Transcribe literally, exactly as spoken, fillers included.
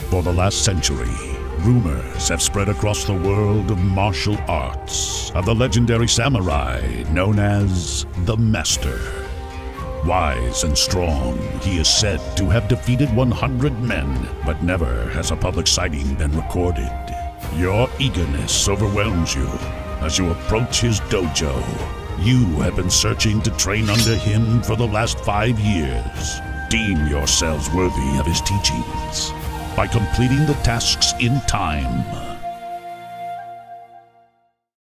For the last century, rumors have spread across the world of martial arts of the legendary samurai known as the Master. Wise and strong, he is said to have defeated one hundred men, but never has a public sighting been recorded. Your eagerness overwhelms you as you approach his dojo. You have been searching to train under him for the last five years. Deem yourselves worthy of his teachings by completing the tasks in time.